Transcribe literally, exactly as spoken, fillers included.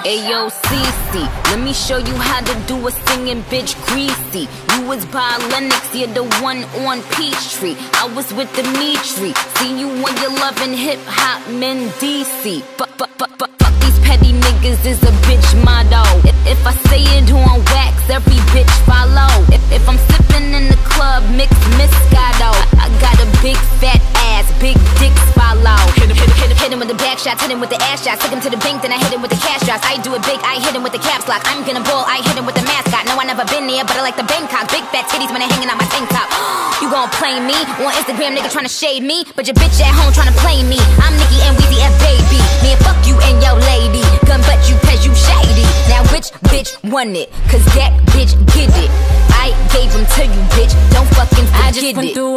Ayo, Cece, let me show you how to do a singing bitch greasy. You was by Lennox, you're the one on Peachtree. I was with Dimitri. See you when you're loving hip hop men D C. Fuck, fuck, fuck, fuck, fuck these petty niggas is a bitch motto. If, if I say it on wax, every bitch follow. If, if I'm sipping in the club, mix Moscato. I, I got a big fat ass, big dick follow. Hit him, hit him, hit him, hit him with the back shots, hit him with the ass shots. Took him to the bank, then I hit him with the cash drops. I do it big, I hit him with the caps lock. I'm gonna ball, I hit him with the mascot. No, I never been there, but I like the Bangkok. Big fat titties when they hanging out my tank top. You gon' play me on Instagram, nigga tryna shade me, but your bitch at home tryna play me. I'm Nicki and Weezy F baby. Man, fuck you and your lady. Gun butt you cause you shady. Now which bitch won it? Cause that bitch get it. I gave him to you, bitch. Don't fucking forget it.